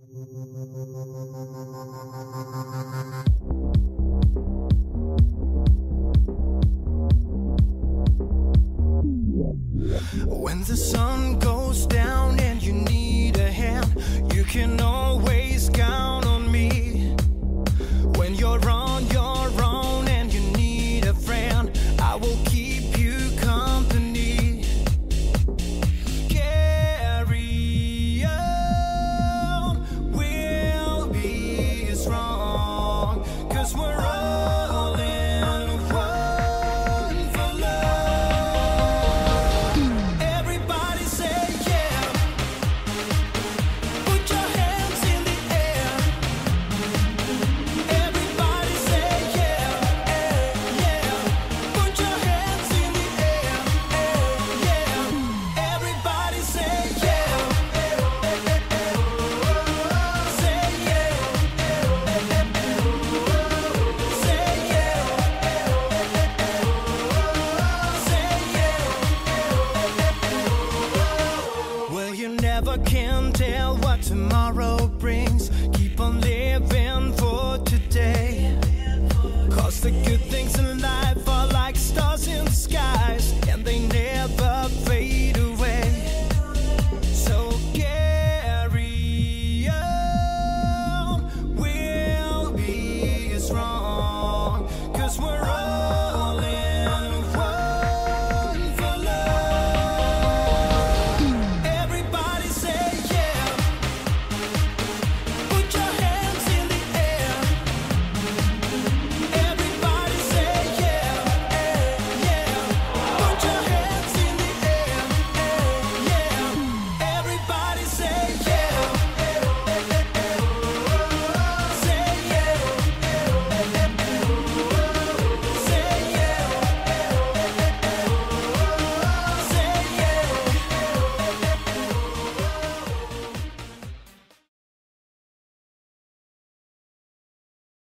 When the sun goes down and you need a hand, you can always count on me. When you're on your own and you need a friend, I will keep you company. Carry on, we'll be strong, 'cause we're all in one for love. Everybody say yeah. Put your hands in the air. Everybody say yeah, yeah. Put your hands in the air, yeah. Everybody say yeah. Say yeah. Say yeah. Say yeah. Well, you never can tell what tomorrow brings. Keep on living for today, 'cause the good things in life are like stars in the skies, and they never fade